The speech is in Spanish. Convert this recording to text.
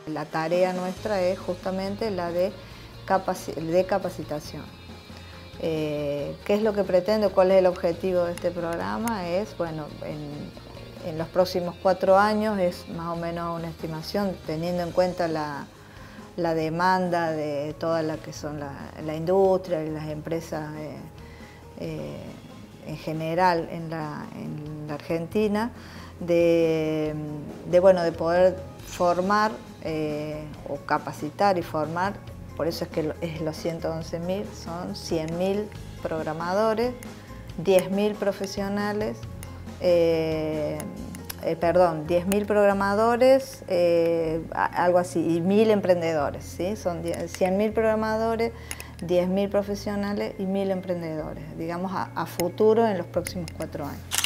La tarea nuestra es justamente la de capacitación. ¿Qué es lo que pretende? ¿Cuál es el objetivo de este programa? Es, bueno, en los próximos 4 años es más o menos una estimación, teniendo en cuenta la demanda de toda la que son la industria y las empresas en general en la Argentina, de poder formar o capacitar y formar. Por eso es que es los 111.000, son 100.000 programadores, 10.000 profesionales, 10.000 programadores, algo así, y 1.000 emprendedores, ¿sí? Son 100.000 programadores, 10.000 profesionales y 1.000 emprendedores, digamos a futuro en los próximos 4 años.